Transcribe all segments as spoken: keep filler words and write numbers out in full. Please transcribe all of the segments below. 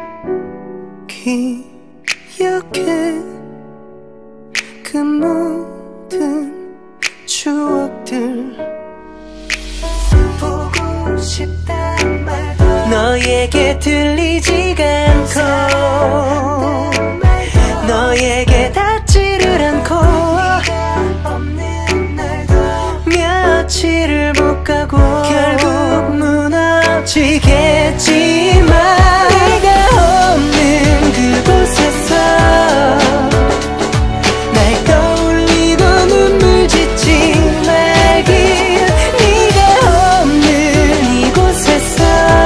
기억해 그 모든 추억들. 보고 싶단 말도 너에게 들리지가 않고 너에게 닿지를 않고 며칠을 못 가고 결국 무너지겠지만 네가 없는 그곳에서 날 떠올리고 눈물 짓지 말길. 네가 없는 이곳에서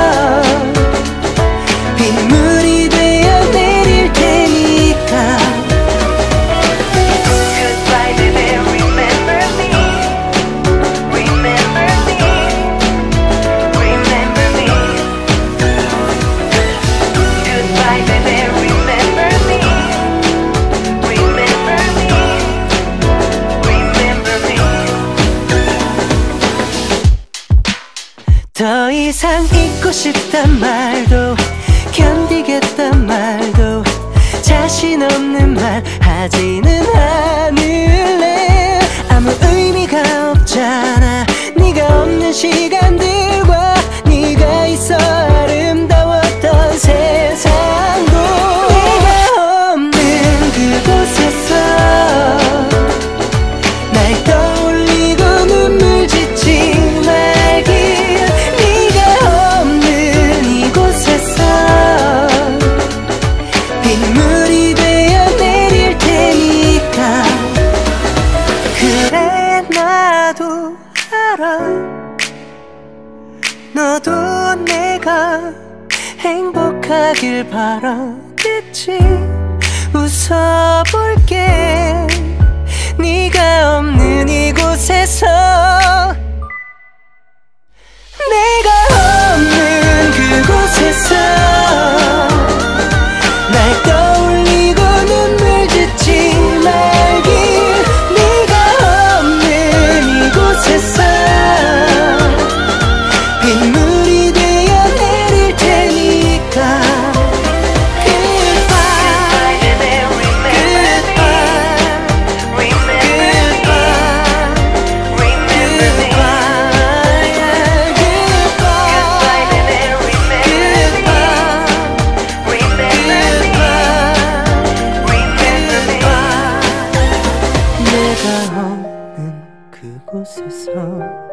빗물이 되어 내릴 테니까. Goodbye baby, remember me, remember me, remember me. Goodbye baby, remember me, remember me, remember me. 더 이상 잊고 싶단 말도 견디겠단 말도 자신 없는 말 하지는 않을래. 아무 의미가 없잖아 네가 없는 시간들과 네가 있어 아름다웠던 세상도. 네가 없는 그곳에서 날 떠올리고 눈물 짓지 말길. 네가 없는 이곳에서 빗물이 되어 내릴 테니까. 그래 나도 알아 너도 내가 행복하길 바라겠지. 웃어볼게 네가 없는 이곳에서. 내가 없는 그곳에서 날 떠올리고 눈물 짓지 말길. 네가 없는 이곳에서 빗물이 되어 내릴 테니까. Goodbye, goodbye, 내가 없는 그곳에서